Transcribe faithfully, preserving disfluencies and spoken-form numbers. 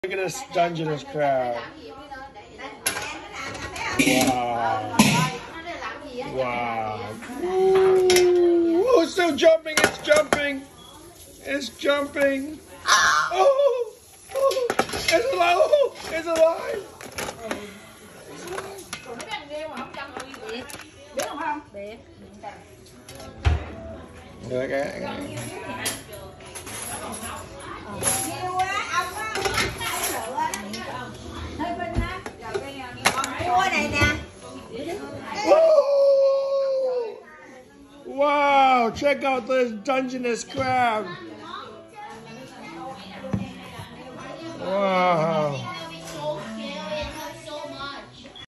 Look at this Dungeness crab. Wow. Wow. Oh, it's still jumping. It's jumping. It's jumping. Oh, oh, it's alive. Oh, it's alive. Okay. Wow, check out this Dungeness crab. Wow.